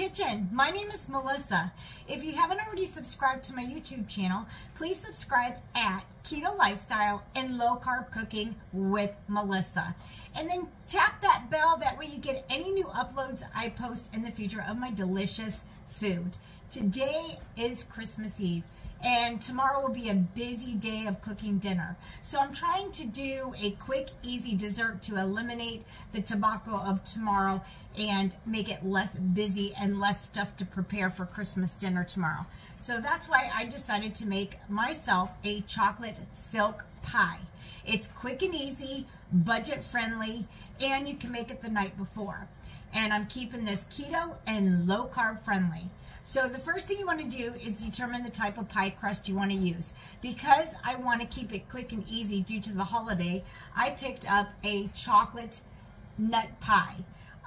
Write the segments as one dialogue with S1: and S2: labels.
S1: kitchen. My name is Melissa. If you haven't already subscribed to my YouTube channel, please subscribe at Ketolifestyle and Low Carb Cooking with Melissa. And then tap that bell, that way you get any new uploads I post in the future of my delicious food. Today is Christmas Eve, and tomorrow will be a busy day of cooking dinner. So I'm trying to do a quick, easy dessert to eliminate the tobacco of tomorrow and make it less busy and less stuff to prepare for Christmas dinner tomorrow. So that's why I decided to make myself a chocolate silk pie. It's quick and easy, budget friendly, and you can make it the night before. And I'm keeping this keto and low carb friendly. So the first thing you want to do is determine the type of pie crust you want to use. Because I want to keep it quick and easy due to the holiday, I picked up a chocolate nut pie.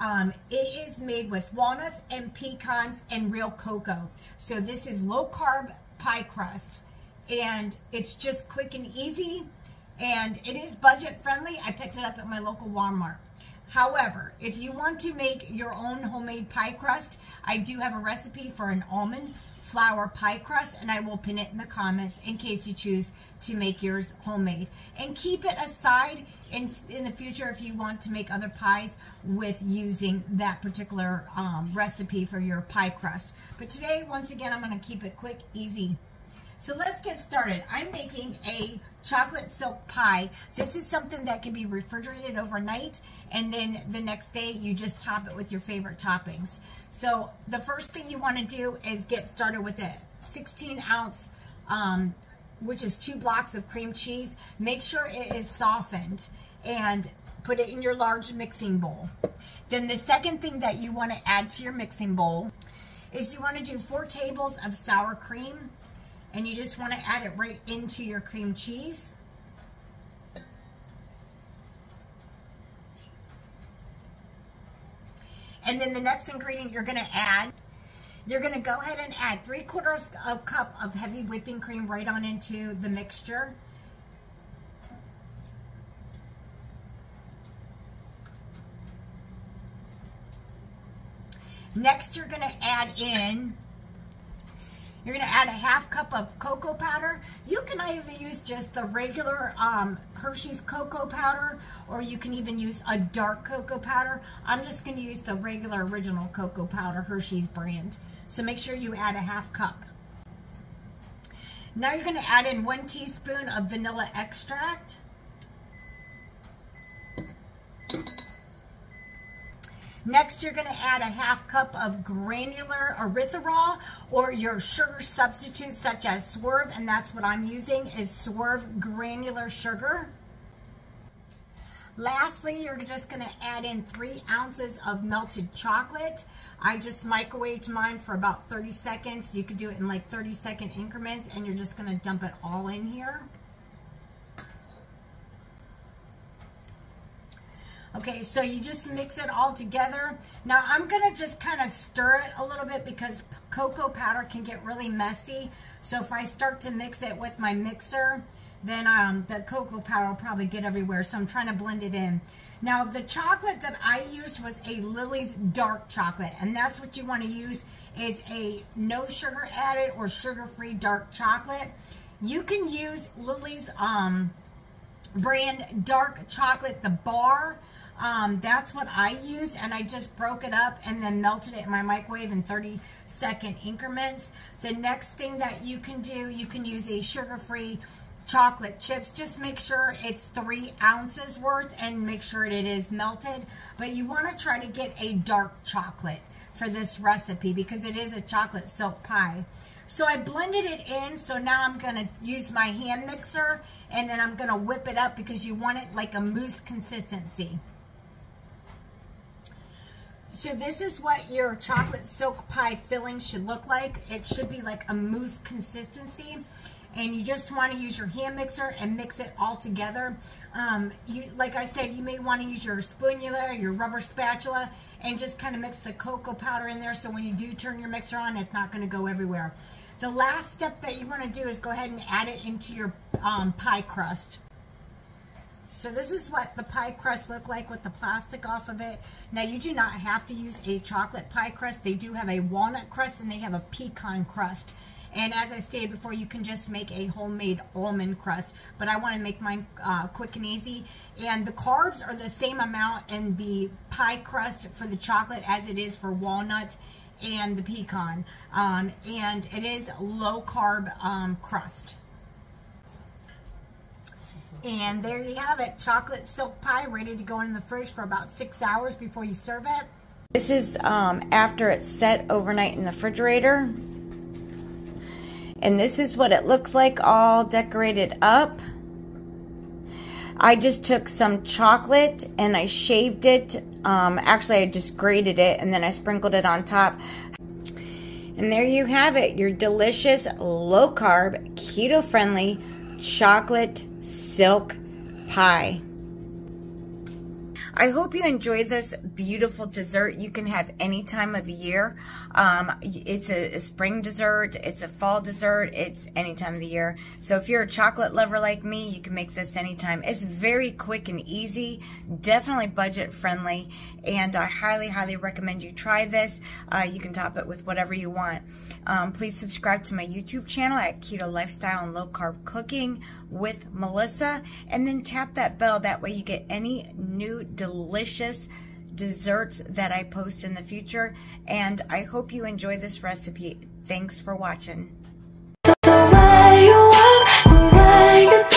S1: It is made with walnuts and pecans and real cocoa. So this is low carb pie crust, and it's just quick and easy, and it is budget friendly. I picked it up at my local Walmart. However, if you want to make your own homemade pie crust, I do have a recipe for an almond flour pie crust, and I will pin it in the comments in case you choose to make yours homemade. And keep it aside in the future if you want to make other pies with using that particular recipe for your pie crust. But today, once again, I'm going to keep it quick, easy. So let's get started. I'm making a chocolate silk pie. This is something that can be refrigerated overnight, and then the next day you just top it with your favorite toppings. So the first thing you want to do is get started with a 16-ounce, which is 2 blocks of cream cheese. Make sure it is softened and put it in your large mixing bowl. Then the second thing that you want to add to your mixing bowl is you want to do 4 tables of sour cream. And you just want to add it right into your cream cheese. And then the next ingredient you're going to add, you're going to go ahead and add 3/4 of a cup of heavy whipping cream right on into the mixture. Next, you're going to add in You're going to add a 1/2 cup of cocoa powder. You can either use just the regular Hershey's cocoa powder, or you can even use a dark cocoa powder. I'm just going to use the regular original cocoa powder, Hershey's brand. So make sure you add a 1/2 cup. Now you're going to add in 1 teaspoon of vanilla extract. Next, you're going to add a 1/2 cup of granular erythritol, or your sugar substitute such as Swerve, and that's what I'm using, is Swerve granular sugar. Lastly, you're just going to add in 3 ounces of melted chocolate. I just microwaved mine for about 30 seconds. You could do it in like 30-second increments, and you're just going to dump it all in here. Okay, so you just mix it all together. Now I'm going to just kind of stir it a little bit because cocoa powder can get really messy. So if I start to mix it with my mixer, then the cocoa powder will probably get everywhere. So I'm trying to blend it in. Now the chocolate that I used was a Lily's dark chocolate, and that's what you want to use, is a no sugar added or sugar-free dark chocolate. You can use Lily's brand dark chocolate, the bar. That's what I used, and I just broke it up and then melted it in my microwave in 30-second increments. The next thing that you can do, you can use a sugar-free chocolate chips. Just make sure it's 3 ounces worth and make sure it is melted. But you want to try to get a dark chocolate for this recipe because it is a chocolate silk pie. So I blended it in, so now I'm going to use my hand mixer, and then I'm going to whip it up because you want it like a mousse consistency. So this is what your chocolate silk pie filling should look like. It should be like a mousse consistency, and you just want to use your hand mixer and mix it all together. Like I said, you may want to use your spatula, your rubber spatula, and just kind of mix the cocoa powder in there so when you do turn your mixer on, it's not going to go everywhere. The last step that you want to do is go ahead and add it into your pie crust. So this is what the pie crust look like with the plastic off of it. Now you do not have to use a chocolate pie crust. They do have a walnut crust and they have a pecan crust. And as I stated before, you can just make a homemade almond crust. But I want to make mine quick and easy. And the carbs are the same amount in the pie crust for the chocolate as it is for walnut and the pecan. And it is low carb crust. And there you have it, chocolate silk pie ready to go in the fridge for about 6 hours before you serve it. This is after it's set overnight in the refrigerator. And this is what it looks like all decorated up. I just took some chocolate and I shaved it. Actually, I just grated it and then I sprinkled it on top. And there you have it, your delicious, low-carb, keto-friendly chocolate silk pie. I hope you enjoyed this beautiful dessert. You can have any time of the year. It's a spring dessert, it's a fall dessert, it's any time of the year. So if you're a chocolate lover like me, you can make this anytime. It's very quick and easy, definitely budget friendly, and I highly, highly recommend you try this. You can top it with whatever you want. Please subscribe to my YouTube channel at Keto Lifestyle and Low Carb Cooking with Melissa, and then tap that bell. That way you get any new delicious desserts that I post in the future. And I hope you enjoy this recipe. Thanks for watching. The way you want, the way you